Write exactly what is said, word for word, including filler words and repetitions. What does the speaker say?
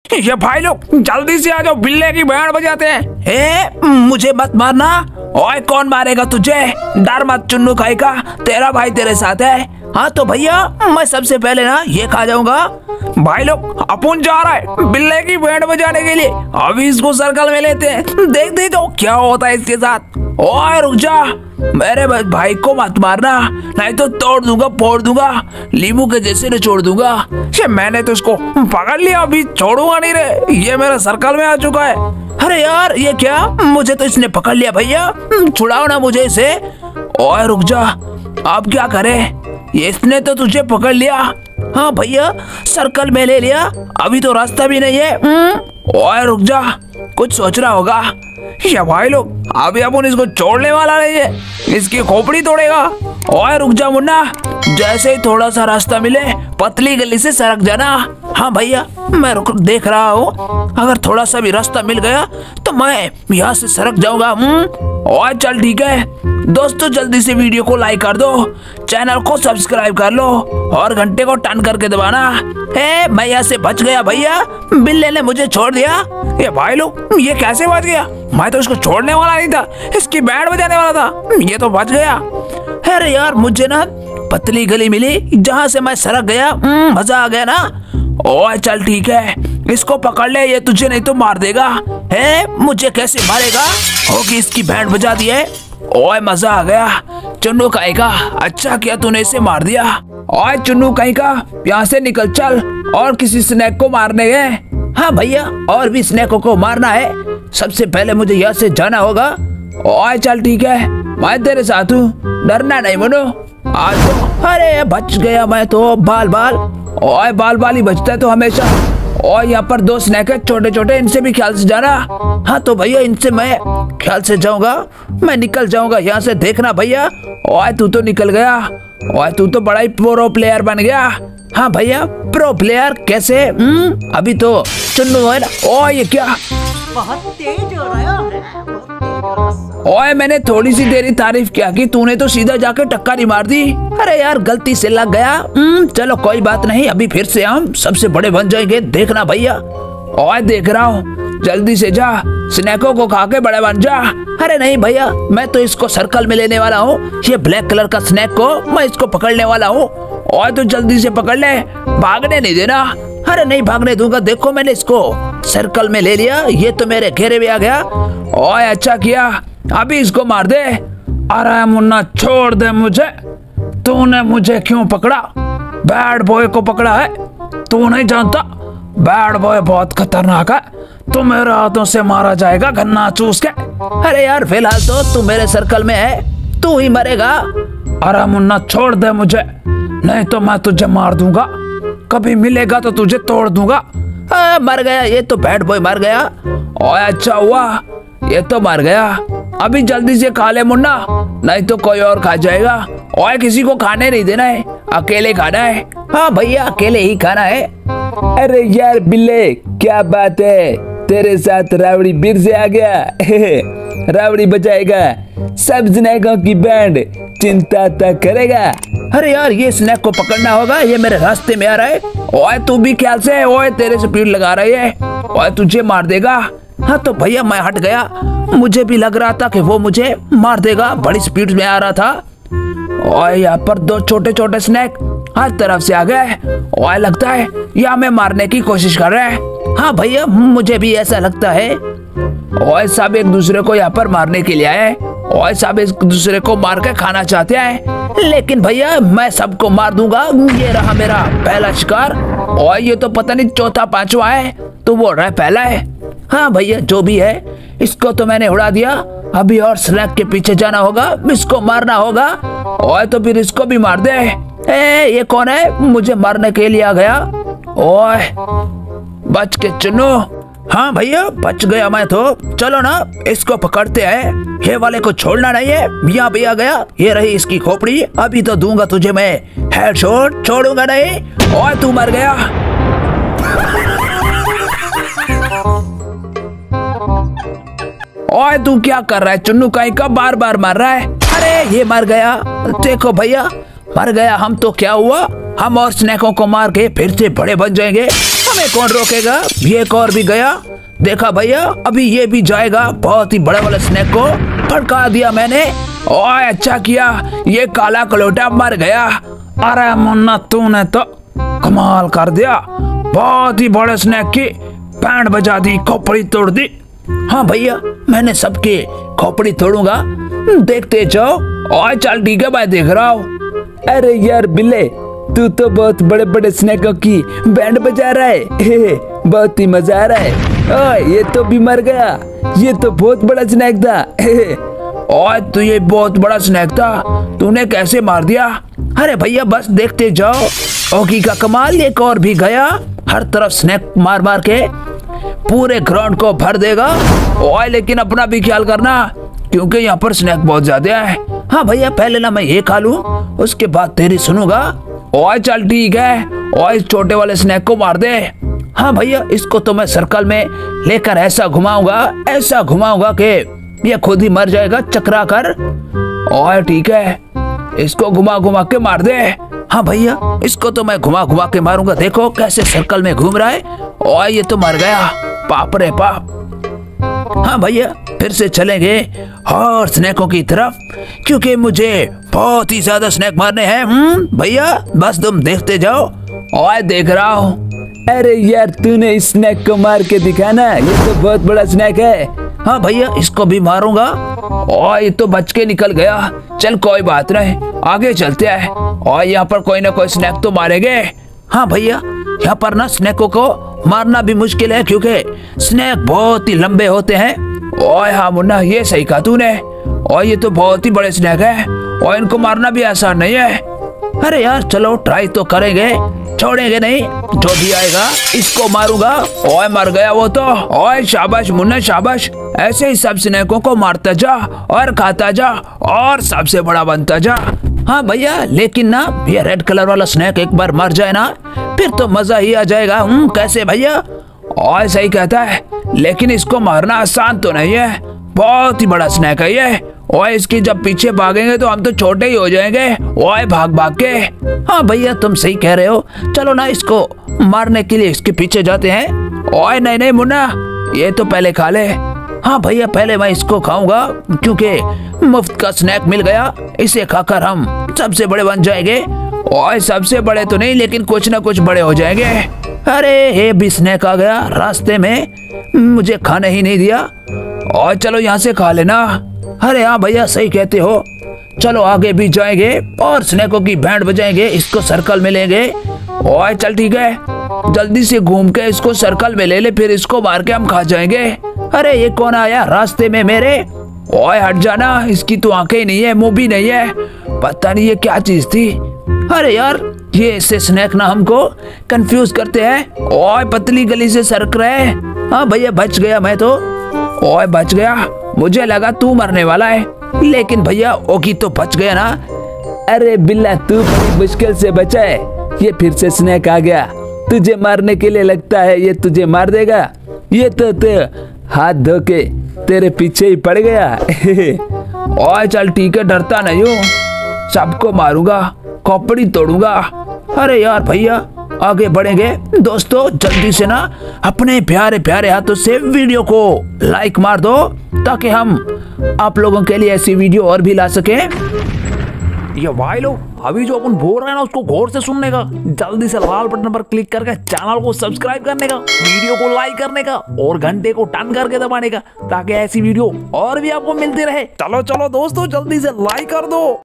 ये भाई लोग जल्दी से आ जाओ, बिल्ले की बैंड बजाते हैं। ए, मुझे मत मारना। ओए कौन मारेगा तुझे? डर मत चुन्नू खाई का, तेरा भाई तेरे साथ है। हाँ तो भैया मैं सबसे पहले ना ये खा जाऊंगा। भाई लोग अपन जा रहा है बिल्ले की बैंड बजाने के लिए, अभी इसको सर्कल में लेते हैं, देख दे तो क्या होता है इसके साथ। ओए रुक जा, मेरे भाई को मत मारना, नहीं तो तोड़ दूंगा फोड़ दूंगा, लींबू के जैसे निचोड़ दूंगा। ये मैंने तो इसको पकड़ लिया, अभी छोड़ूंगा नहीं रे, ये मेरे सर्कल में आ चुका है। अरे यार ये क्या, मुझे तो इसने पकड़ लिया भैया, छुड़ाओ ना मुझे इसे। ओए रुक जा, अब क्या करे, इसने तो तुझे पकड़ लिया। हाँ भैया सर्कल में ले लिया, अभी तो रास्ता भी नहीं है। ओए रुक जा, कुछ सोच रहा होगा। या भाई लोग अभी अपन इसको छोड़ने वाला नहीं है, इसकी खोपड़ी तोड़ेगा। ओए रुक जा मुन्ना, जैसे ही थोड़ा सा रास्ता मिले पतली गली से सरक जाना। हाँ भैया मैं रुक देख रहा हूँ, अगर थोड़ा सा भी रास्ता मिल गया तो मैं यहाँ से सरक जाऊंगा। ओए चल ठीक है दोस्तों, जल्दी से वीडियो को लाइक कर दो, चैनल को सब्सक्राइब कर लो और घंटे को टन करके दबाना। ए, मैं यहाँ से बच गया भैया, बिल्ले ने मुझे छोड़ दिया। ये भाई लोग ये कैसे बच गया, मैं तो इसको छोड़ने वाला नहीं था, इसकी बैंड बजाने वाला था, ये तो बच गया। अरे यार मुझे ना पतली गली मिली जहाँ से मैं सरक गया, मजा आ गया ना। ओए चल ठीक है, इसको पकड़ ले, ये तुझे नहीं तो मार देगा। है मुझे कैसे मारेगा, होगी इसकी बैंड बजा दी है। ओए मजा आ गया, चुन्नू कहीं का अच्छा किया तूने इसे मार दिया। ओए चुन्नू कहीं का यहाँ से निकल चल, और किसी स्नैक को मारने गए। हाँ भैया और भी स्नैकों को मारना है, सबसे पहले मुझे यहाँ से जाना होगा। ओए चल ठीक है, मैं तेरे साथ हूँ, डरना नहीं मनो, आज तो। अरे बच गया मैं तो, बाल बाल। ओए बाल बाल ही बचता है तो हमेशा। और यहाँ पर दो स्नैक है छोटे छोटे, इनसे भी ख्याल से जाना। हाँ तो भैया इनसे मैं ख्याल से जाऊंगा, मैं निकल जाऊंगा यहाँ से, देखना भैया। ओए तू तो निकल गया, ओए तू तो बड़ा ही प्रो प्लेयर बन गया। हाँ भैया प्रो प्लेयर कैसे, हम्म अभी तो चुन्नू है ना। ओए ये क्या, बहुत तेज हो रहा है। ओए मैंने थोड़ी सी देरी तारीफ किया कि तूने तो सीधा जाके टक्कर ही मार दी। अरे यार गलती से लग गया, चलो कोई बात नहीं, अभी फिर से हम सबसे बड़े बन जाएंगे, देखना भैया। ओए देख रहा हूँ, जल्दी से जा, स्नैकों को खा के बड़े बन जा। अरे नहीं भैया मैं तो इसको सर्कल में लेने वाला हूँ, ये ब्लैक कलर का स्नैक को मैं इसको पकड़ने वाला हूँ। ओए तो जल्दी से पकड़ ले, भागने नहीं देना। अरे नहीं भागने दूंगा, देखो मैंने इसको सर्कल में ले लिया, ये तो मेरे घेरे में आ गया। ओए अच्छा किया, अभी इसको मार दे। अरे मुन्ना छोड़ दे मुझे, तूने मुझे क्यों पकड़ा, बैड बॉय को पकड़ा है, तू नहीं जानता बैड बॉय बहुत खतरनाक है, तू मेरे हाथों से मारा जाएगा गन्ना चूस के। अरे यार फिलहाल तो तू मेरे सर्कल में है, तू ही मरेगा। अरे मुन्ना छोड़ दे मुझे, नहीं तो मैं तुझे मार दूंगा, कभी मिलेगा तो तुझे तोड़ दूंगा। आ, मर गया, ये तो बैड बॉय मर गया। ओए अच्छा हुआ ये तो मर गया, अभी जल्दी से खा ले मुन्ना, नहीं तो कोई और खा जाएगा। ओए किसी को खाने नहीं देना है, अकेले खाना है। हाँ भैया अकेले ही खाना है। अरे यार बिल्ले क्या बात है, तेरे साथ रावड़ी फिर से आ गया। रावड़ी बजाएगा सब स्नैकों की बैंड, चिंता तक करेगा। अरे यार ये स्नैक को पकड़ना होगा, ये मेरे रास्ते में आ रहा है। ओए तू भी ख्याल से, ओए तेरे से स्पीड लगा रही है, ओए तुझे मार देगा। हाँ तो भैया मैं हट गया, मुझे भी लग रहा था कि वो मुझे मार देगा, बड़ी स्पीड में आ रहा था। ओए यहाँ पर दो छोटे छोटे स्नैक हर तरफ से आ गए, ओए लगता है ये हमें मारने की कोशिश कर रहे हैं। हाँ भैया मुझे भी ऐसा लगता है। ओए सब एक दूसरे को यहाँ पर मारने के लिए आए, ओए सब एक दूसरे को मार के खाना चाहते हैं, लेकिन भैया मैं सबको मार दूंगा, ये रहा मेरा पहला शिकार। ओए ये तो पता नहीं चौथा पांचवा है, तो वो रहा पहला है। हाँ भैया जो भी है, इसको तो मैंने उड़ा दिया, अभी और स्नैक के पीछे जाना होगा, इसको मारना होगा। ओए तो फिर इसको भी मार दे। ए, ये कौन है, मुझे मारने के लिए आ गया। ओए बच के चुन्नू। हाँ भैया बच गया मैं तो, चलो ना इसको पकड़ते हैं, ये वाले को छोड़ना नहीं है। यहाँ भी आ गया, ये रही इसकी खोपड़ी, अभी तो दूंगा तुझे मैं हेडशॉट, छोड़ूंगा नहीं। ओए तू मर गया। ओए तू क्या कर रहा है, चुन्नू कहीं का बार बार मार रहा है। अरे ये मर गया, देखो भैया मर गया। हम तो क्या हुआ, हम और स्नैकों को मार के फिर से बड़े बन जाएंगे। हमें कौन रोकेगा। ये एक और भी गया। देखा भैया, अभी ये भी जाएगा। बहुत ही बड़े वाले स्नेक को फटका दिया मैंने। ओए अच्छा किया, ये काला कलोटा मर गया। अरे मुन्ना तूने तो कमाल कर दिया। बहुत ही बड़े स्नेक की बैंड बजा दी, खोपड़ी तोड़ दी। हाँ भैया, मैंने सबके खोपड़ी तोड़ूंगा, देखते जाओ। और चल ठीक है, मैं देख रहा हूँ। अरे यार बिल्ले, तू तो बहुत बड़े बड़े स्नेकों की बैंड बजा रहा है। बहुत ही मजा आ रहा है। ओए ये तो भी मर गया। ये तो बहुत बड़ा स्नेक था। और तू ये बहुत बड़ा स्नेक था, तूने कैसे मार दिया। अरे भैया बस देखते जाओ। ओगी का कमाल, एक और भी गया। हर तरफ स्नेक मार मार के पूरे ग्राउंड को भर देगा। ओए लेकिन अपना भी ख्याल करना, क्योंकि यहाँ पर स्नेक बहुत ज्यादा है। हाँ भैया, पहले ना मैं ये खा लूं, उसके बाद तेरी सुनूंगा। ओए चल ठीक है। ओए इस छोटे वाले स्नेक को मार दे। हाँ भैया, इसको तो मैं सर्कल में लेकर ऐसा घुमाऊंगा, ऐसा घुमाऊंगा कि ये खुद ही मर जाएगा चकरा कर। ओए ठीक है, इसको घुमा घुमा के मार दे। हाँ भैया, इसको तो मैं घुमा घुमा के मारूंगा। देखो कैसे सर्कल में घूम रहा है। ओए ये तो मर गया। पाप रे पाप। हाँ भैया, फिर से चलेंगे और स्नेकों की तरफ, क्योंकि मुझे बहुत ही ज्यादा स्नेक मारने हैं। हम्म भैया, बस तुम देखते जाओ। ओए देख रहा हूँ। अरे यार, तूने इस स्नेक को मार के दिखाना, ये तो बहुत बड़ा स्नेक है। हाँ भैया, इसको भी मारूंगा। और ये तो बच के निकल गया। चल कोई बात नहीं, आगे चलते हैं। और यहाँ पर कोई ना कोई स्नेक तो मारेंगे। हाँ भैया, यहाँ पर ना स्नेकों को मारना भी मुश्किल है, क्योंकि स्नेक बहुत ही लंबे होते हैं। ओए हाँ मुन्ना, ये सही कहा तूने। और ये तो बहुत ही बड़े स्नेक है, और इनको मारना भी आसान नहीं है। अरे यार चलो ट्राई तो करेंगे, छोड़ेंगे नहीं। जो भी आएगा इसको मारूंगा। ओए मर गया वो तो। ओए शाबाश मुन्ना शाबाश। ऐसे ही सब स्नेकों को मारता जा और खाता जा और सबसे बड़ा बनता जा। हाँ भैया, लेकिन ना ये रेड कलर वाला स्नेक एक बार मर जाए ना, फिर तो मजा ही आ जाएगा। हम्म कैसे भैया। और सही कहता है, लेकिन इसको मारना आसान तो नहीं है। बहुत ही बड़ा स्नेक है ये। ओए इसके जब पीछे भागेंगे तो हम तो छोटे ही हो जाएंगे। ओए भाग भाग के। हाँ भैया, तुम सही कह रहे हो। चलो ना इसको मारने के लिए इसके पीछे जाते हैं। ओए नहीं नहीं मुन्ना, ये तो पहले खा ले। हाँ भैया, पहले मैं इसको खाऊंगा, क्योंकि मुफ्त का स्नैक मिल गया। इसे खाकर हम सबसे बड़े बन जाएंगे। ओए सबसे बड़े तो नहीं, लेकिन कुछ ना कुछ बड़े हो जाएंगे। अरे ये भी स्नैक आ गया रास्ते में, मुझे खाने ही नहीं दिया। और चलो यहाँ से खा लेना। अरे हाँ भैया, सही कहते हो। चलो आगे भी जाएंगे और स्नैकों की बैंड बजाएंगे, इसको सर्कल में लेंगे। ओए चल ठीक है, जल्दी से घूम के इसको सर्कल में ले ले, फिर इसको मार के हम खा जाएंगे। अरे ये कौन आया रास्ते में मेरे। ओए हट जाना, इसकी तो आंखें नहीं है, मुंह भी नहीं है, पता नहीं ये क्या चीज थी। अरे यार, ये ऐसे स्नैक ना हमको कंफ्यूज करते हैं। ओए पतली गली से सरक रहे। हाँ भैया, बच गया मैं तो। ओए बच गया, मुझे लगा तू मरने वाला है, लेकिन भैया ओगी तो बच गया ना। अरे बिल्ला, तू बड़ी मुश्किल से बचा है। ये फिर से स्नैक आ गया, तुझे मारने के लिए। लगता है ये तुझे मार देगा। ये तो ते हाथ धो के तेरे पीछे ही पड़ गया। ओए चल ठीक है, डरता नहीं हूँ, सबको मारूंगा, खोपड़ी तोड़ूंगा। अरे यार भैया, आगे बढ़ेंगे दोस्तों। जल्दी से ना अपने प्यारे प्यारे हाथों से वीडियो को लाइक मार दो, ताकि हम आप लोगों के लिए ऐसी वीडियो और भी ला सके। ये भाई लोग, अभी जो अपन बोल रहे हैं ना, उसको गौर से सुनने का, जल्दी से लाल बटन पर क्लिक करके चैनल को सब्सक्राइब करने का, वीडियो को लाइक करने का और घंटे को टन करके दबाने का, ताकि ऐसी वीडियो और भी आपको मिलती रहे। चलो चलो दोस्तों, जल्दी से लाइक कर दो।